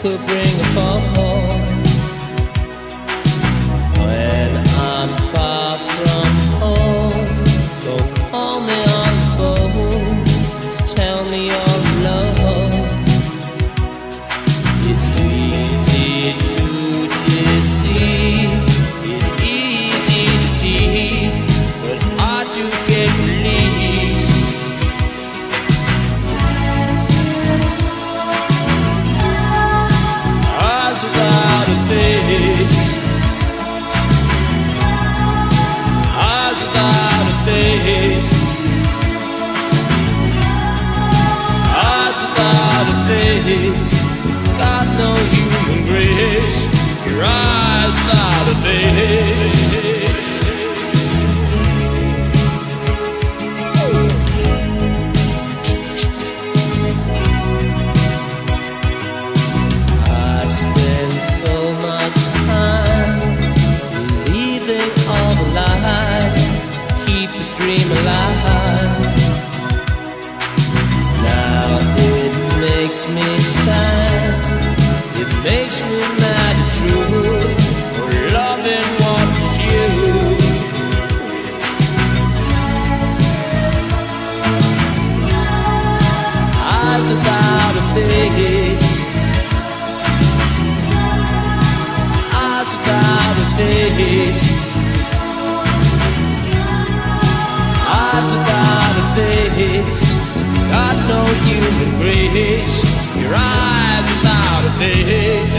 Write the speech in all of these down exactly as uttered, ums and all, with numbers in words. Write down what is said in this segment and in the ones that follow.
could bring a fall. When I'm far from home, don't call me on the phone, just tell me you're alone. It's easy to deceive, it's easy to cheat, but hard to get released. Eyes without a face, eyes without a face, eyes without a face. Got no human grace, your eyes without a face. I spend so much time believing all the lies, keep the dream alive. Now it makes me sad, it makes me mad at true, for loving what was you. Eyes without a face, eyes without a face, eyes without a face. Got no human grace, your eyes without a face.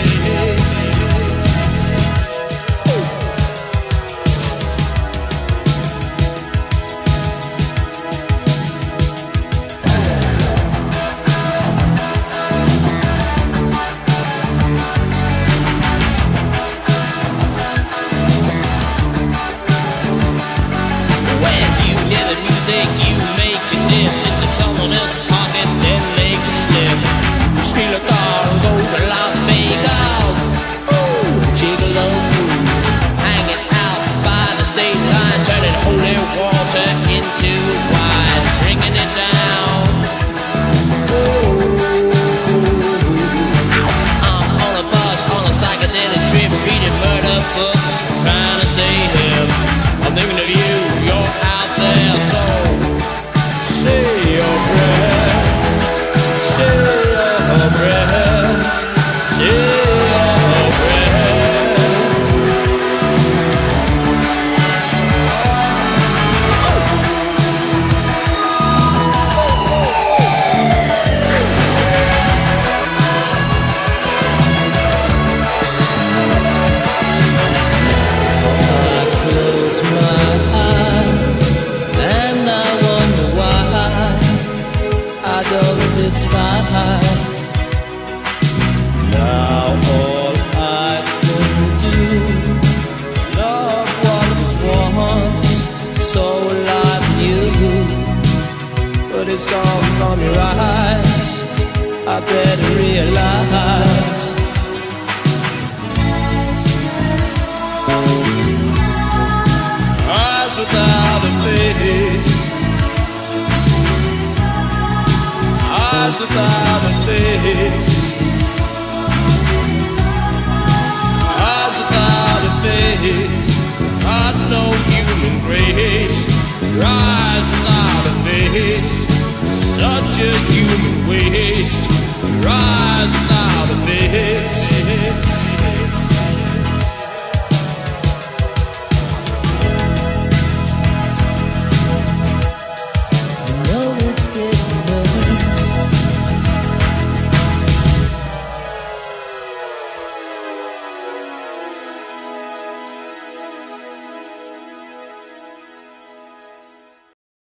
When you hear the music, you make it dip into someone else's pocket, then make it slip. Steal a car and go to Las Vegas. Ooh, gigolo, hanging out by the state line, turning holy water into wine, bringing it down. Ooh, I'm on a bus on a psychedelic trip, reading murder books, trying to stay hip. I'm thinking of you, you're out there, so say your prayers, say your prayers, say your prayers. I close my eyes and I wonder why I don't despise. Now all I can do, love what was once so alive in you, but it's gone from your eyes, I better realize. Eyes without a face, eyes without a face, eyes without a face. Got no human grace, your eyes without a face. Such a human waste, your eyes without